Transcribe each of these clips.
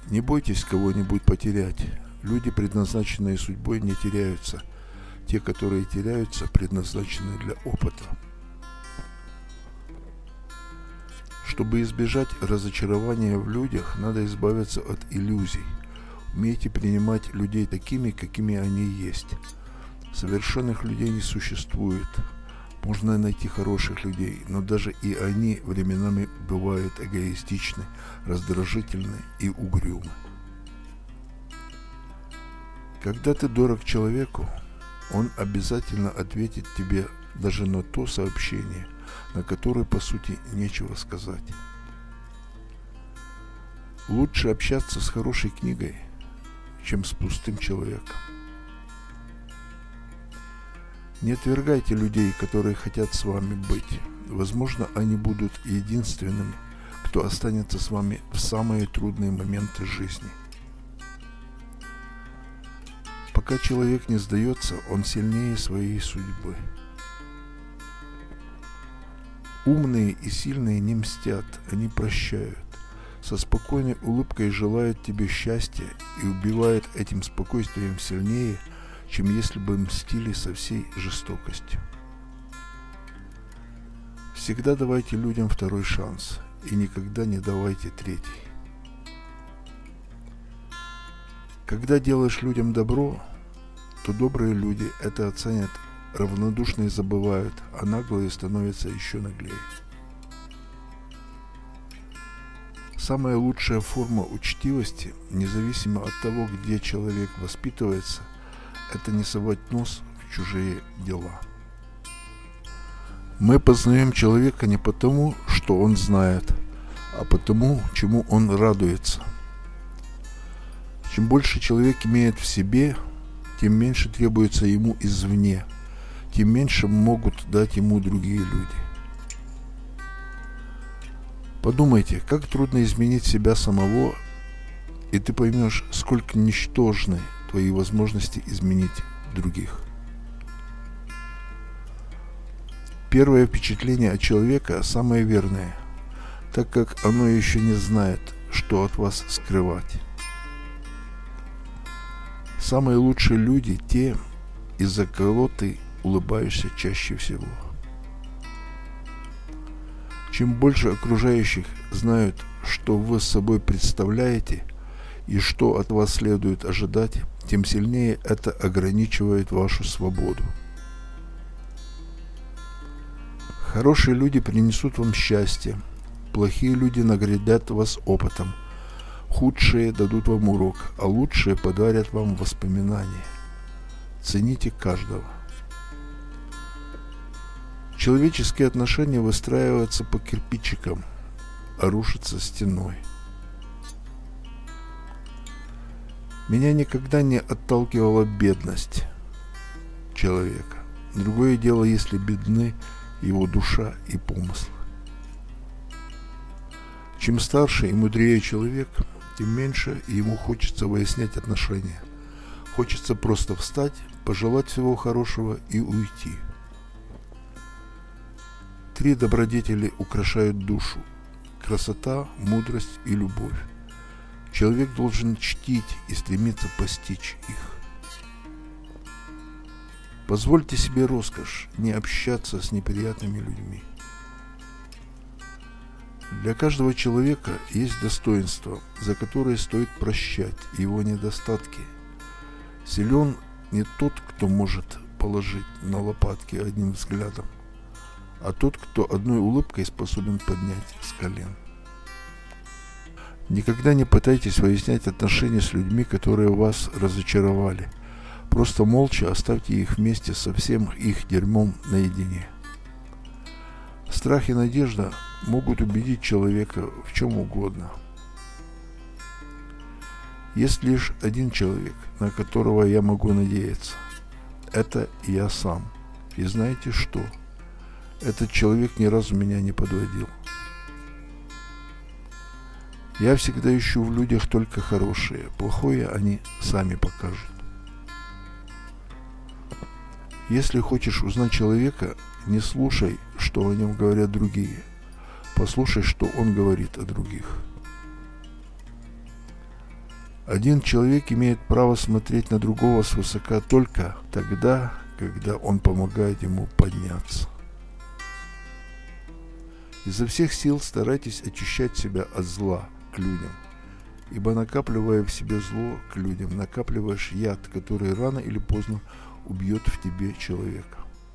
Не бойтесь кого-нибудь потерять. Люди, предназначенные судьбой, не теряются. Те, которые теряются, предназначены для опыта. Чтобы избежать разочарования в людях, надо избавиться от иллюзий. Умейте принимать людей такими, какими они есть. Совершенных людей не существует. Можно найти хороших людей, но даже и они временами бывают эгоистичны, раздражительны и угрюмы. Когда ты дорог человеку, он обязательно ответит тебе даже на то сообщение, на которое, по сути, нечего сказать. Лучше общаться с хорошей книгой, чем с пустым человеком. Не отвергайте людей, которые хотят с вами быть. Возможно, они будут единственными, кто останется с вами в самые трудные моменты жизни. Пока человек не сдается, он сильнее своей судьбы. Умные и сильные не мстят, они прощают. Со спокойной улыбкой желают тебе счастья и убивают этим спокойствием сильнее, чем если бы мстили со всей жестокостью. Всегда давайте людям второй шанс и никогда не давайте третий. Когда делаешь людям добро, то добрые люди это оценят, равнодушные забывают, а наглые становятся еще наглее. Самая лучшая форма учтивости, независимо от того, где человек воспитывается, это не совать нос в чужие дела. Мы познаем человека не потому, что он знает, а потому, чему он радуется. Чем больше человек имеет в себе, тем меньше требуется ему извне, тем меньше могут дать ему другие люди. Подумайте, как трудно изменить себя самого, и ты поймешь, сколько ничтожны твои возможности изменить других. Первое впечатление от человека самое верное, так как оно еще не знает, что от вас скрывать. Самые лучшие люди те, из-за кого ты улыбаешься чаще всего. Чем больше окружающих знают, что вы собой представляете и что от вас следует ожидать, тем сильнее это ограничивает вашу свободу. Хорошие люди принесут вам счастье, плохие люди наградят вас опытом, худшие дадут вам урок, а лучшие подарят вам воспоминания. Цените каждого. Человеческие отношения выстраиваются по кирпичикам, а рушатся стеной. Меня никогда не отталкивала бедность человека. Другое дело, если бедны его душа и помыслы. Чем старше и мудрее человек, тем меньше ему хочется выяснять отношения. Хочется просто встать, пожелать всего хорошего и уйти. 3 добродетели украшают душу: красота, мудрость и любовь. Человек должен чтить и стремиться постичь их. Позвольте себе роскошь не общаться с неприятными людьми. Для каждого человека есть достоинства, за которые стоит прощать его недостатки. Силен не тот, кто может положить на лопатки одним взглядом, а тот, кто одной улыбкой способен поднять с колен. Никогда не пытайтесь выяснять отношения с людьми, которые вас разочаровали. Просто молча оставьте их вместе со всем их дерьмом наедине. Страх и надежда могут убедить человека в чем угодно. Есть лишь один человек, на которого я могу надеяться. Это я сам. И знаете что? Этот человек ни разу меня не подводил. Я всегда ищу в людях только хорошее. Плохое они сами покажут. Если хочешь узнать человека, не слушай, что о нем говорят другие. Послушай, что он говорит о других. Один человек имеет право смотреть на другого свысока только тогда, когда он помогает ему подняться. Изо всех сил старайтесь очищать себя от зла к людям, ибо накапливая в себе зло к людям, накапливаешь яд, который рано или поздно убьет в тебе человека.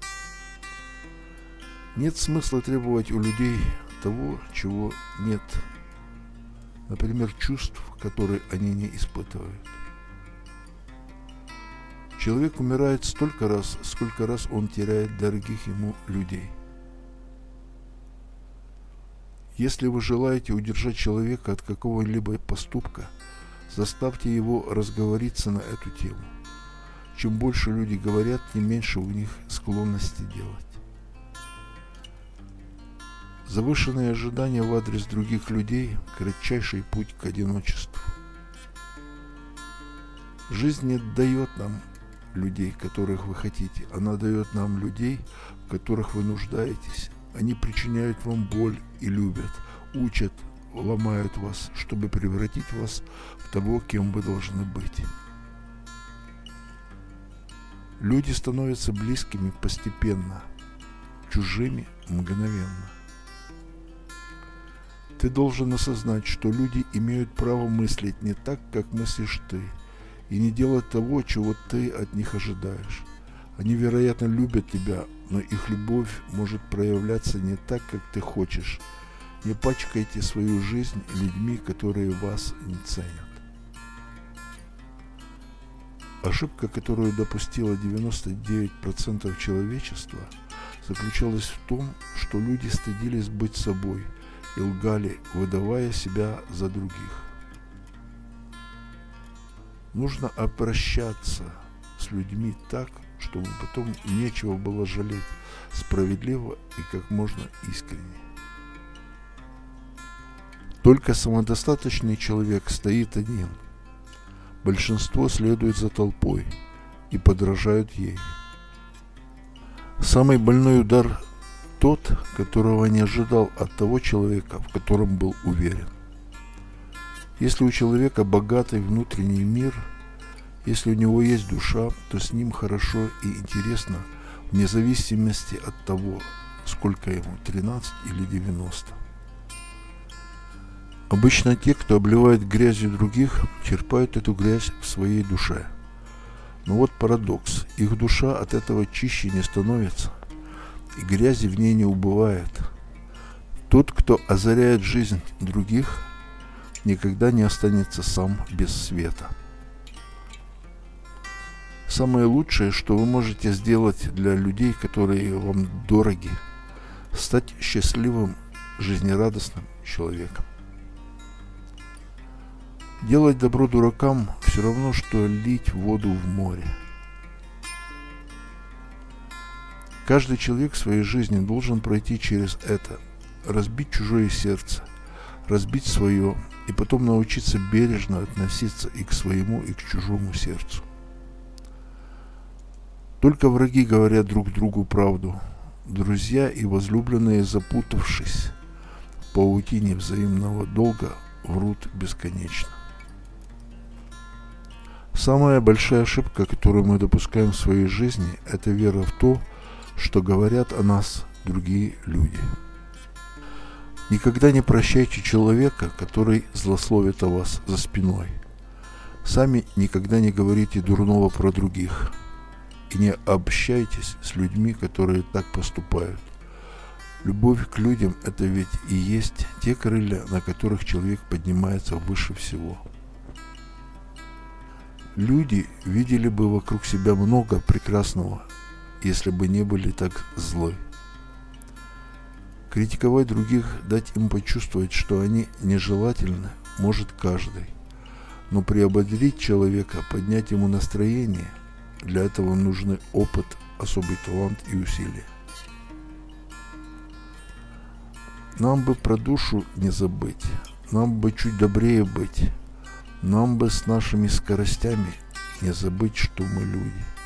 Нет смысла требовать у людей того, чего нет. Например, чувств, которые они не испытывают. Человек умирает столько раз, сколько раз он теряет дорогих ему людей. Если вы желаете удержать человека от какого-либо поступка, заставьте его разговориться на эту тему. Чем больше люди говорят, тем меньше у них склонности делать. Завышенные ожидания в адрес других людей – кратчайший путь к одиночеству. Жизнь не дает нам людей, которых вы хотите. Она дает нам людей, в которых вы нуждаетесь. Они причиняют вам боль и любят, учат, ломают вас, чтобы превратить вас в того, кем вы должны быть. Люди становятся близкими постепенно, чужими мгновенно. Ты должен осознать, что люди имеют право мыслить не так, как мыслишь ты, и не делать того, чего ты от них ожидаешь. Они, вероятно, любят тебя, но их любовь может проявляться не так, как ты хочешь. Не пачкайте свою жизнь людьми, которые вас не ценят. Ошибка, которую допустило 99% человечества, заключалась в том, что люди стыдились быть собой и лгали, выдавая себя за других. Нужно обращаться с людьми так, чтобы потом нечего было жалеть, справедливо и как можно искренне. Только самодостаточный человек стоит один. Большинство следует за толпой и подражают ей. Самый больной удар тот, которого не ожидал от того человека, в котором был уверен. Если у человека богатый внутренний мир, если у него есть душа, то с ним хорошо и интересно, вне зависимости от того, сколько ему, 13 или 90. Обычно те, кто обливает грязью других, черпают эту грязь в своей душе. Но вот парадокс, их душа от этого чище не становится, и грязи в ней не убывает. Тот, кто озаряет жизнь других, никогда не останется сам без света. Самое лучшее, что вы можете сделать для людей, которые вам дороги, стать счастливым, жизнерадостным человеком. Делать добро дуракам все равно, что лить воду в море. Каждый человек в своей жизни должен пройти через это, разбить чужое сердце, разбить свое, и потом научиться бережно относиться и к своему, и к чужому сердцу. Только враги говорят друг другу правду. Друзья и возлюбленные, запутавшись в паутине взаимного долга, врут бесконечно. Самая большая ошибка, которую мы допускаем в своей жизни, это вера в то, что говорят о нас другие люди. Никогда не прощайте человека, который злословит о вас за спиной. Сами никогда не говорите дурного про других. И не общайтесь с людьми, которые так поступают. Любовь к людям – это ведь и есть те крылья, на которых человек поднимается выше всего. Люди видели бы вокруг себя много прекрасного, если бы не были так злы. Критиковать других, дать им почувствовать, что они нежелательны, может каждый. Но приободрить человека, поднять ему настроение – для этого нужны опыт, особый талант и усилия. Нам бы про душу не забыть, нам бы чуть добрее быть, нам бы с нашими скоростями не забыть, что мы люди.